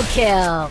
Double kill!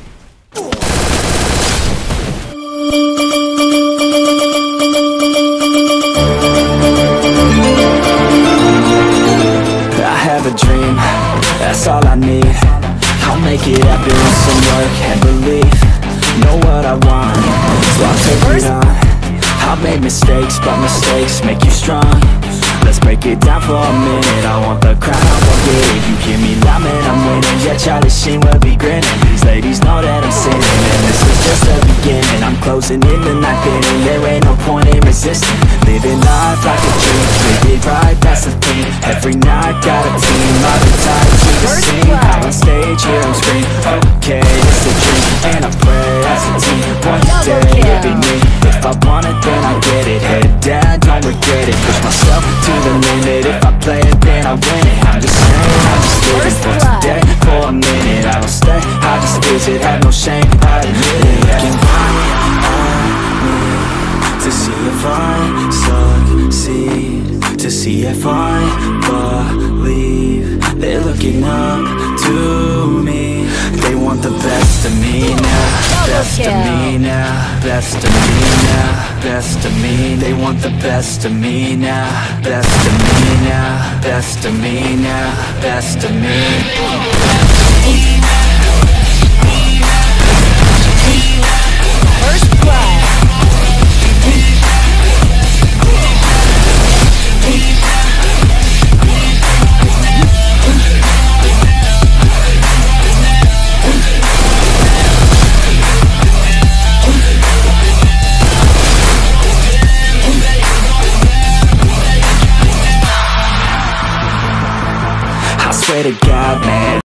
I have a dream, that's all I need. I'll make it happen with some work and belief. Know what I want, so I'll take it on. I've made mistakes, but mistakes make you strong. Let's break it down for a minute. I want the crown, I won't get it. You hear me loud, man, I'm winning. Yeah, Charlie Sheen will be grinning. These ladies know that I'm sinning, and this is just the beginning. I'm closing in the night inning. There ain't no point in resisting. Living life like a dream, live it right, that's the thing. Every night got a team, I've been tied to the scene. Out on stage, here I'm screaming. Okay, it's a dream, and I pray as a team. One day it'll be me. If I want it, then I get it. Head down, don't regret it. Push myself to the limit. If I play it, then I win it. I'm just saying, I'm just living for today. For a minute, I don't stay, I just visit. Have no shame, I admit it. Looking right at me to see if I succeed, to see if I believe. They're looking up to me. They want the best of me now, best of me now, best of me now, best of me. They want the best of me now, best of me now, best of me now, best of me. First blood! I swear to God, man,